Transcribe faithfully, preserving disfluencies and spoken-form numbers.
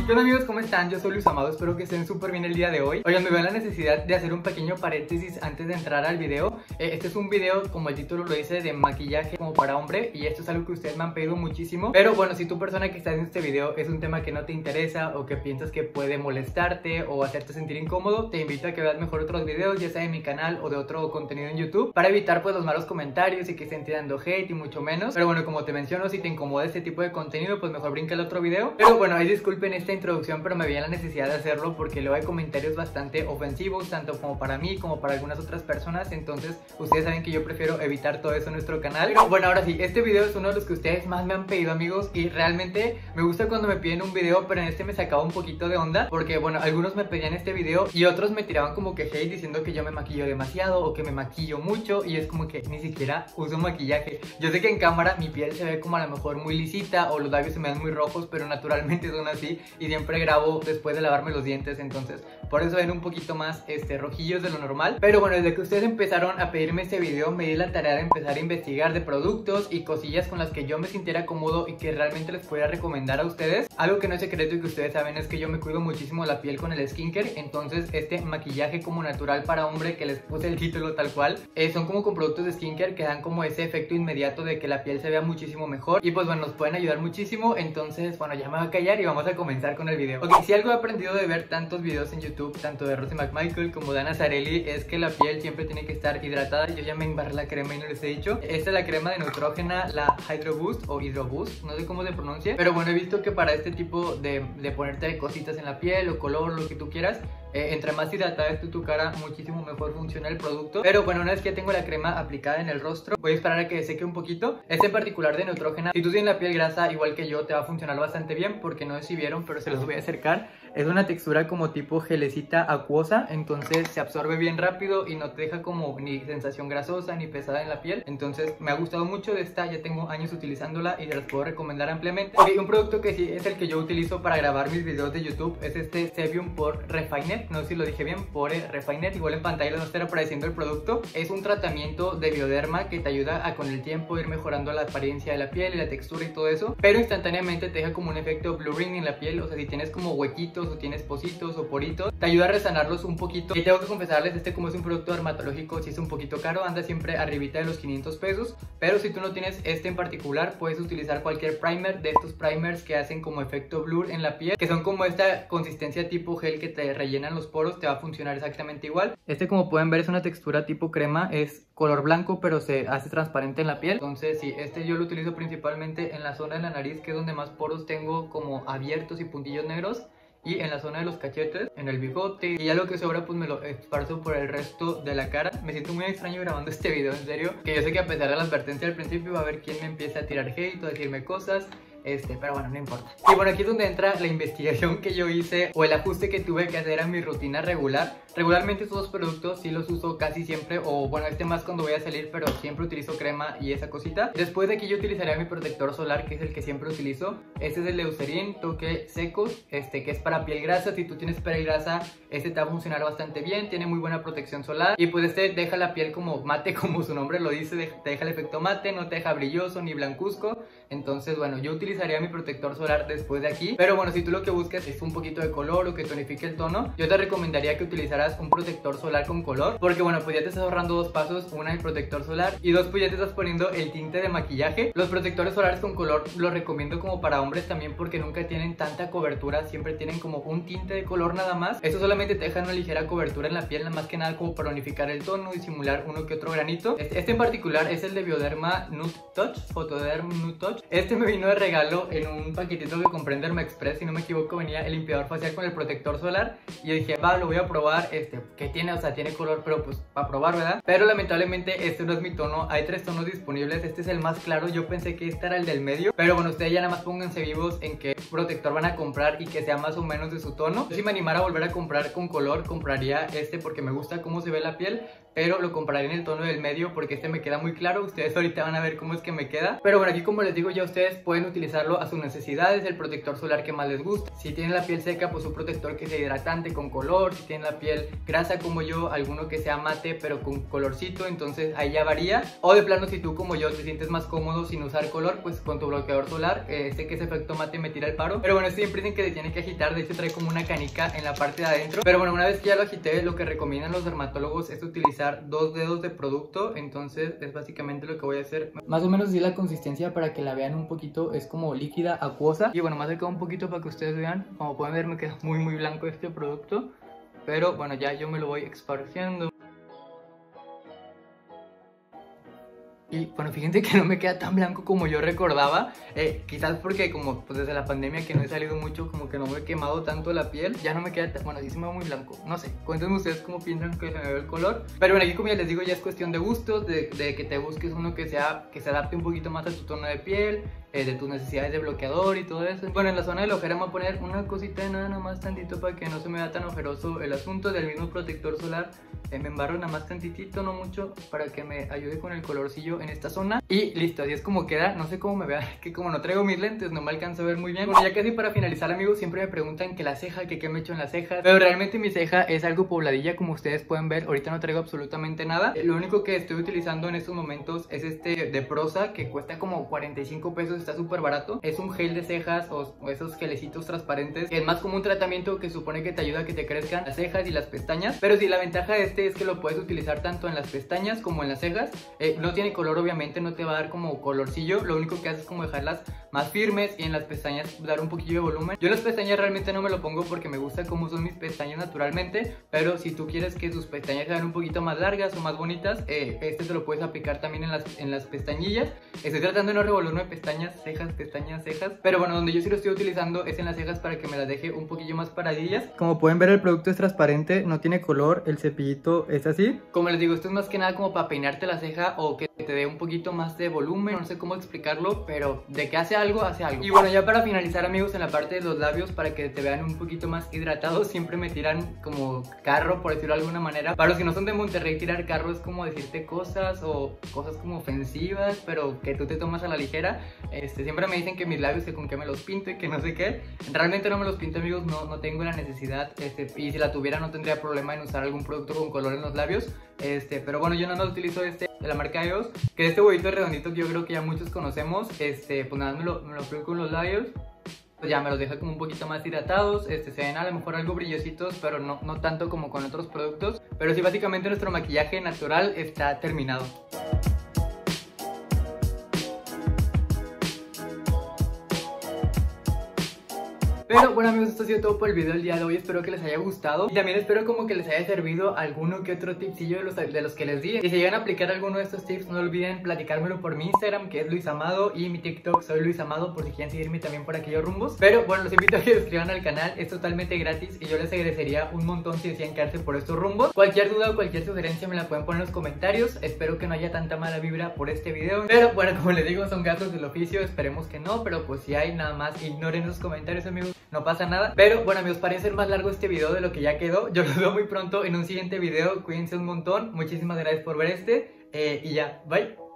¿Qué onda amigos? ¿Cómo están? Yo soy Luis Amado, espero que estén súper bien el día de hoy. Oigan, me veo la necesidad de hacer un pequeño paréntesis antes de entrar al video. eh, Este es un video, como el título lo dice, de maquillaje como para hombre. Y esto es algo que ustedes me han pedido muchísimo. Pero bueno, si tu persona que está en este video es un tema que no te interesa o que piensas que puede molestarte o hacerte sentir incómodo, te invito a que veas mejor otros videos, ya sea de mi canal o de otro contenido en YouTube, para evitar pues los malos comentarios y que estén tirando hate y mucho menos. Pero bueno, como te menciono, si te incomoda este tipo de contenido, pues mejor brinca el otro video. Pero bueno, ahí disculpen esta introducción, pero me veía la necesidad de hacerlo porque luego hay comentarios bastante ofensivos, tanto como para mí como para algunas otras personas. Entonces ustedes saben que yo prefiero evitar todo eso en nuestro canal. Pero bueno, ahora sí, este video es uno de los que ustedes más me han pedido, amigos, y realmente me gusta cuando me piden un video, pero en este me sacaba un poquito de onda porque bueno, algunos me pedían este video y otros me tiraban como que hate diciendo que yo me maquillo demasiado o que me maquillo mucho, y es como que ni siquiera uso maquillaje. Yo sé que en cámara mi piel se ve como a lo mejor muy lisita o los labios se me ven muy rojos, pero naturalmente son así y siempre grabo después de lavarme los dientes, entonces por eso ven un poquito más este, rojillos de lo normal. Pero bueno, desde que ustedes empezaron a pedirme este video, me di la tarea de empezar a investigar de productos y cosillas con las que yo me sintiera cómodo y que realmente les pudiera recomendar a ustedes. Algo que no es secreto y que ustedes saben es que yo me cuido muchísimo la piel con el skincare. Entonces este maquillaje como natural para hombre, que les puse el título tal cual, eh, son como con productos de skincare que dan como ese efecto inmediato de que la piel se vea muchísimo mejor y pues bueno, nos pueden ayudar muchísimo. Entonces bueno, ya me voy a callar y vamos a comenzar con el video. Ok, si algo he aprendido de ver tantos videos en YouTube, tanto de Rosy McMichael como de Ana Zarelli, es que la piel siempre tiene que estar hidratada. Yo ya me embarré la crema y no les he dicho. Esta es la crema de Neutrogena, la Hydro Boost o Hydro Boost, no sé cómo se pronuncia, pero bueno, he visto que para este tipo de, de ponerte cositas en la piel o color, lo que tú quieras, Eh, entre más hidratada esté tu cara, muchísimo mejor funciona el producto. Pero bueno, una vez que ya tengo la crema aplicada en el rostro, voy a esperar a que seque un poquito. Este en particular de Neutrogena, si tú tienes la piel grasa igual que yo, te va a funcionar bastante bien, porque no sé si vieron, pero se los voy a acercar. Es una textura como tipo gelecita acuosa, entonces se absorbe bien rápido y no te deja como ni sensación grasosa ni pesada en la piel. Entonces me ha gustado mucho de esta, ya tengo años utilizándola y te las puedo recomendar ampliamente. Ok, un producto que sí es el que yo utilizo para grabar mis videos de YouTube es este Sebium por Refinet. No sé si lo dije bien, por Refinet, igual en pantalla les va a estar apareciendo el producto. Es un tratamiento de bioderma que te ayuda a con el tiempo ir mejorando la apariencia de la piel y la textura y todo eso, pero instantáneamente te deja como un efecto blurring en la piel. O sea, si tienes como huequitos o tienes pocitos o poritos, te ayuda a resanarlos un poquito. Y tengo que confesarles, este como es un producto dermatológico, sí es un poquito caro, anda siempre arribita de los quinientos pesos, pero si tú no tienes este en particular, puedes utilizar cualquier primer de estos primers que hacen como efecto blur en la piel, que son como esta consistencia tipo gel que te rellenan los poros. Te va a funcionar exactamente igual. Este, como pueden ver, es una textura tipo crema, es color blanco pero se hace transparente en la piel. Entonces sí, este yo lo utilizo principalmente en la zona de la nariz, que es donde más poros tengo como abiertos y puntillos negros, y en la zona de los cachetes, en el bigote, y ya lo que sobra pues me lo esparzo por el resto de la cara. Me siento muy extraño grabando este video, en serio, que yo sé que a pesar de la advertencia al principio va a haber quien me empiece a tirar hate o a decirme cosas. Este, pero bueno, no importa. Y bueno, aquí es donde entra la investigación que yo hice o el ajuste que tuve que hacer a mi rutina regular. Regularmente estos dos productos sí los uso casi siempre, o bueno, este más cuando voy a salir, pero siempre utilizo crema y esa cosita. Después de aquí yo utilizaría mi protector solar, que es el que siempre utilizo. Este es el Eucerin Toque Secos, este que es para piel grasa. Si tú tienes piel grasa, este te va a funcionar bastante bien, tiene muy buena protección solar. Y pues este deja la piel como mate, como su nombre lo dice, te deja el efecto mate, no te deja brilloso ni blancuzco. Entonces bueno, yo utilizaría mi protector solar después de aquí. Pero bueno, si tú lo que buscas es un poquito de color o que tonifique el tono, yo te recomendaría que utilizaras un protector solar con color, porque bueno, pues ya te estás ahorrando dos pasos: una, el protector solar, y dos, pues ya te estás poniendo el tinte de maquillaje. Los protectores solares con color los recomiendo como para hombres también, porque nunca tienen tanta cobertura, siempre tienen como un tinte de color nada más. Eso solamente te deja una ligera cobertura en la piel, nada más que nada como para unificar el tono y simular uno que otro granito. Este en particular es el de Bioderma Nude Touch, Photoderm Nude Touch. Este me vino de regalo en un paquetito que compré en Derma Express, si no me equivoco, venía el limpiador facial con el protector solar, y yo dije, va, lo voy a probar. Este, que tiene, o sea, tiene color, pero pues para probar, ¿verdad? Pero lamentablemente este no es mi tono. Hay tres tonos disponibles, este es el más claro. Yo pensé que este era el del medio, pero bueno, ustedes ya nada más pónganse vivos en qué protector van a comprar y que sea más o menos de su tono. Yo, si me animara a volver a comprar con color, compraría este porque me gusta cómo se ve la piel, pero lo compraré en el tono del medio porque este me queda muy claro. Ustedes ahorita van a ver cómo es que me queda. Pero bueno, aquí como les digo, ya ustedes pueden utilizarlo a sus necesidades, el protector solar que más les guste. Si tienen la piel seca, pues un protector que sea hidratante con color. Si tienen la piel grasa como yo, alguno que sea mate pero con colorcito, entonces ahí ya varía. O de plano, si tú como yo te sientes más cómodo sin usar color, pues con tu bloqueador solar, eh, sé que ese efecto mate me tira el paro. Pero bueno, siempre dicen que se tiene que agitar, de hecho trae como una canica en la parte de adentro. Pero bueno, una vez que ya lo agité, lo que recomiendan los dermatólogos es utilizar dos dedos de producto. Entonces es básicamente lo que voy a hacer. Más o menos así la consistencia para que la vean un poquito, es como líquida, acuosa. Y bueno, más acá un poquito para que ustedes vean. Como pueden ver, me queda muy muy blanco este producto. Pero bueno, ya yo me lo voy esparciendo. Y bueno, fíjense que no me queda tan blanco como yo recordaba, eh, quizás porque como pues desde la pandemia que no he salido mucho, como que no me he quemado tanto la piel, ya no me queda tan, bueno, sí se me ve muy blanco, no sé, cuéntenme ustedes cómo piensan que se me ve el color. Pero bueno, aquí como ya les digo, ya es cuestión de gustos, de, de que te busques uno que sea, que se adapte un poquito más a tu tono de piel, eh, de tus necesidades de bloqueador y todo eso. Bueno, en la zona de la ojera me voy a poner una cosita de nada, nada más tantito para que no se me vea tan ojeroso el asunto. Del mismo protector solar, eh, me embarro nada más tantitito, no mucho, para que me ayude con el colorcillo en esta zona. Y listo, así es como queda. No sé cómo me vea, que como no traigo mis lentes no me alcanzo a ver muy bien. Bueno, ya casi para finalizar, amigos, siempre me preguntan que la ceja, que qué me he hecho en la ceja. Pero realmente mi ceja es algo pobladilla, como ustedes pueden ver. Ahorita no traigo absolutamente nada. Lo único que estoy utilizando en estos momentos es este de Prosa, que cuesta como cuarenta y cinco pesos, está súper barato. Es un gel de cejas o, o esos gelecitos transparentes. Es más como un tratamiento que supone que te ayuda a que te crezcan las cejas y las pestañas. Pero sí, la ventaja de este es que lo puedes utilizar tanto en las pestañas como en las cejas. eh, No tiene color, obviamente, no te va a dar como colorcillo. Lo único que hace es como dejarlas más firmes y en las pestañas dar un poquillo de volumen. Yo en las pestañas realmente no me lo pongo porque me gusta cómo son mis pestañas naturalmente, pero si tú quieres que tus pestañas sean un poquito más largas o más bonitas, eh, este te lo puedes aplicar también en las, en las pestañillas. Estoy tratando de no revolverme pestañas, cejas, pestañas, cejas, pero bueno, donde yo sí lo estoy utilizando es en las cejas para que me las deje un poquillo más paradillas. Como pueden ver, el producto es transparente, no tiene color, el cepillito es así. Como les digo, esto es más que nada como para peinarte la ceja o que te dé un poquito más de volumen, no sé cómo explicarlo, pero de que hace algo, hace algo. Y bueno, ya para finalizar, amigos, en la parte de los labios, para que te vean un poquito más hidratados, siempre me tiran como carro, por decirlo de alguna manera. Para los que no son de Monterrey, tirar carro es como decirte cosas o cosas como ofensivas, pero que tú te tomas a la ligera. Este, siempre me dicen que mis labios, que con qué me los pinto y que no sé qué. Realmente no me los pinto, amigos, no, no tengo la necesidad, este, y si la tuviera no tendría problema en usar algún producto con color en los labios. Este, pero bueno, yo no más utilizo este de la marca E O S, que es este huevito redondito que yo creo que ya muchos conocemos. Este, pues nada, me lo, me lo aplico en los labios. Pues ya me los deja como un poquito más hidratados. Este, se ven a lo mejor algo brillositos, pero no, no tanto como con otros productos. Pero sí, básicamente nuestro maquillaje natural está terminado. Pero bueno, amigos, esto ha sido todo por el video del día de hoy. Espero que les haya gustado y también espero como que les haya servido alguno que otro tipsillo de los, de los que les di. Y si llegan a aplicar alguno de estos tips, no olviden platicármelo por mi Instagram, que es Luis Amado, y mi TikTok, soy Luis Amado, por si quieren seguirme también por aquellos rumbos. Pero bueno, los invito a que se suscriban al canal, es totalmente gratis y yo les agradecería un montón si decían quedarse por estos rumbos. Cualquier duda o cualquier sugerencia me la pueden poner en los comentarios. Espero que no haya tanta mala vibra por este video, pero bueno, como les digo, son gatos del oficio, esperemos que no, pero pues si hay, nada más ignoren los comentarios, amigos, no pasa nada. Pero bueno, amigos, parece ser más largo este video de lo que ya quedó. Yo los veo muy pronto en un siguiente video. Cuídense un montón. Muchísimas gracias por ver este. Eh, y ya, bye.